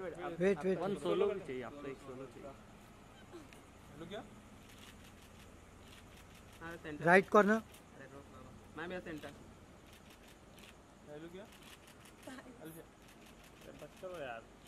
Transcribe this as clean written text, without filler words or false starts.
Wait wait one solo भी चाहिए आपको, एक सोलो चाहिए। हेलो क्या? हाँ सेंटर राइट कॉर्नर मैं भी सेंटर। हेलो क्या? बस करो यार।